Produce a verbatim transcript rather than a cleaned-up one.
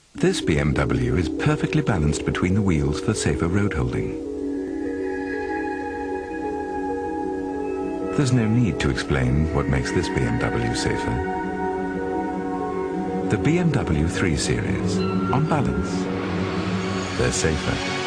This B M W is perfectly balanced between the wheels for safer road holding. There's no need to explain what makes this B M W safer. The B M W three Series, on balance, they're safer.